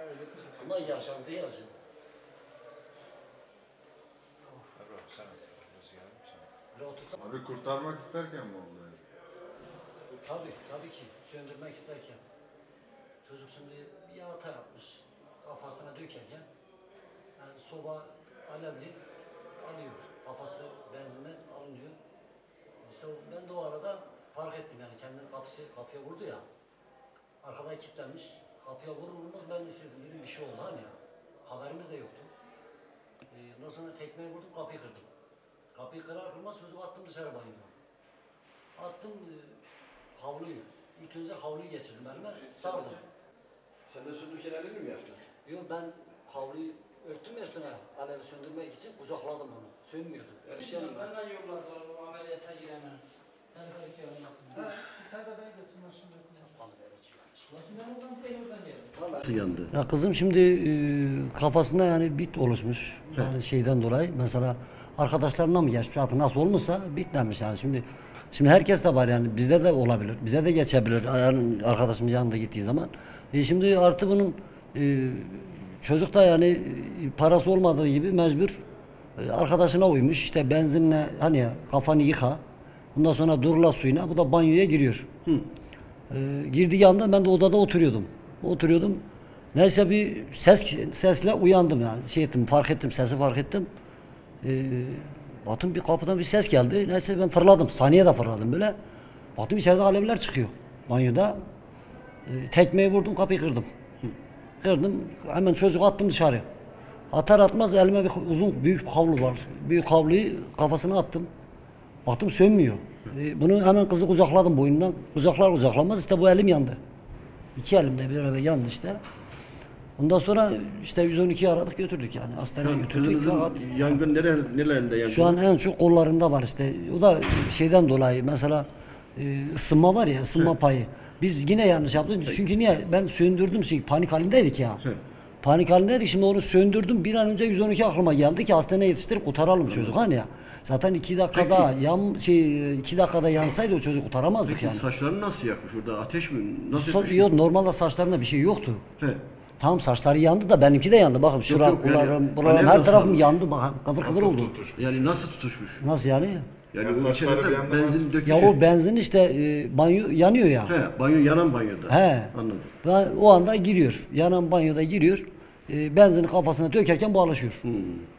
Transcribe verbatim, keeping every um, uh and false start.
Ama yaşantı yazıyor. Abi kurtarmak isterken mi oldu? Yani? Tabii, tabii ki. Söndürmek isterken. Çocuk şimdi bir hata yapmış. Kafasına dökerken yani soba alevli alıyor. Kafası benzinden alınıyor. İşte ben de o arada fark ettim yani kendini kapısı kapıya vurdu ya. Arkadan kilitlenmiş. Kapıya vurur vurmaz ben de hissettim. Dedim bir şey oldu hani ya. Haberimiz de yoktu. Ee, ondan sonra tekmeyi vurdum, kapıyı kırdım. Kapıyı kırar kırmaz çocuk attım dışarı banyodan. Attım e, havluyu. İlk önce havluyu geçirdim elime, sardım. Sen de söndürürken elini mi yaktın? Yok ben havluyu örttüm ya üstüne alevi söndürmek için kucakladım onu. Sönmüyordu. Yani Bir şey yok. Benden yolladılar o ameliyata girene. Sen belki olmasın. Ha, bir tane de ben götürmem şimdi. Nasıl ben oradan değil oradan geldim. Yandı. Ya kızım şimdi e, kafasında yani bit oluşmuş. Yani şeyden dolayı mesela arkadaşlarına mı geçmiş artık nasıl olmuşsa bit demiş yani şimdi. Şimdi herkes de var yani bizde de olabilir. Bize de geçebilir yani arkadaşımız yanında gittiği zaman. E şimdi artı bunun e, çocuk da yani e, parası olmadığı gibi mecbur e, arkadaşına uymuş. İşte benzinle hani kafanı yıka. Bundan sonra durla suyuna. Bu da banyoya giriyor. Hı. E, girdiği anda ben de odada oturuyordum. Oturuyordum. Neyse bir ses sesle uyandım yani. Şey ettim, fark ettim, sesi fark ettim. E, baktım bir kapıdan bir ses geldi. Neyse ben fırladım. Saniye de fırladım böyle. Baktım içeride alevler çıkıyor. Banyoda. E, tekmeyi vurdum, kapıyı kırdım. Hı. Kırdım. Hemen çocuğu attım dışarı. Atar atmaz elime bir uzun büyük bir havlu var. Büyük havluyu kafasına attım. Baktım sönmüyor. E, bunu hemen kızı kucakladım boynundan. Kucaklar kucaklamaz işte bu elim yandı. İki elimde bir arada yandı işte. Ondan sonra işte yüz on ikiyi aradık götürdük yani hastaneye götürdük. Kızınızın yangın nere, nerelerinde yangın? Şu an en çok kollarında var işte. O da şeyden dolayı mesela e, ısınma var ya ısınma He. payı. Biz yine yanlış yaptık. Çünkü niye? Ben söndürdüm şey panik halindeydik ya. He. Panik halindeydik. Şimdi onu söndürdüm. Bir an önce yüz on iki aklıma geldi ki hastaneye yetiştirip kurtaralım çocuk hani ya. Zaten iki dakikada Peki. yan şey iki dakikada yansaydı o çocuk kurtaramazdık Peki yani. saçlarını nasıl yakmış orada? Ateş mi? Nasıl Sa- yakmış? yok normalde saçlarında bir şey yoktu. He. Tam saçları yandı da benimki de yandı. Bakın şuram, yok, yani buralarım, buralarım alev her nasıl tarafım almış? yandı. Bakın kıvır kıvır Nasıl oldu. tutuşmuş? Yani nasıl tutuşmuş? Nasıl yani? Yani Ya o saçları bir içeride anda benzin nasıl- döküşü. Ya o benzin işte e, banyo yanıyor ya. He, banyo yanan banyoda. He. Anladım. Ben, o anda giriyor. Yanan banyoda giriyor. E, benzini kafasına dökerken bu alışıyor. Hmm.